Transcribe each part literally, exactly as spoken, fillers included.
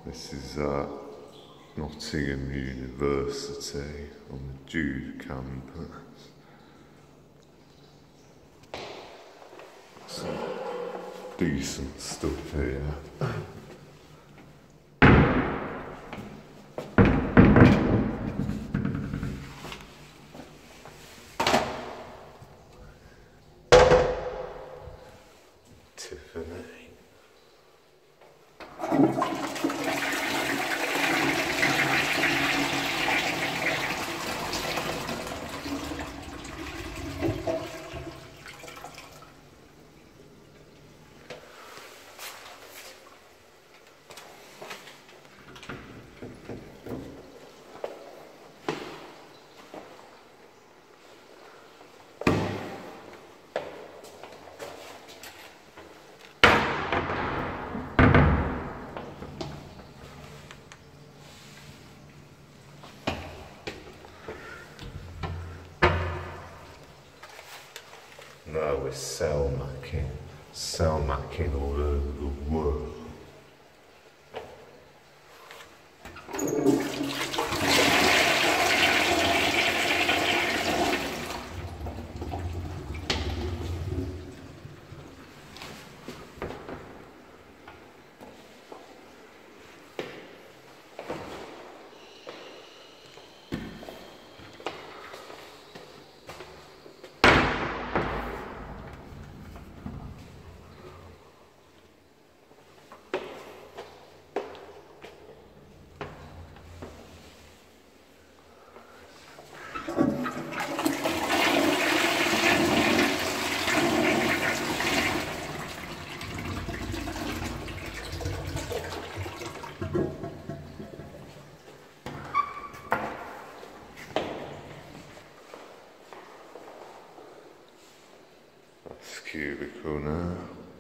This is uh, Nottingham University on the Jude campus. Some decent stuff here. Tiffany. No, we're cell macking, cell macking all over the world. That's cubicle now.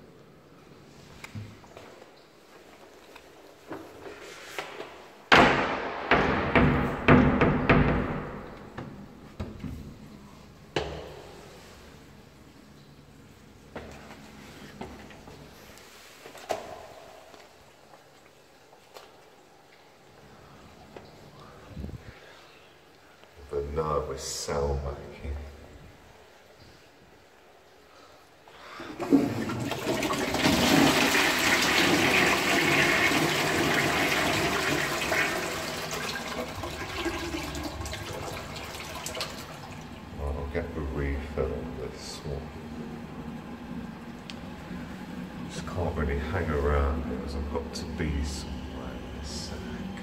But no, we're cell making. I'll get the refill on this one. Just can't really hang around because I've got to be somewhere in this second.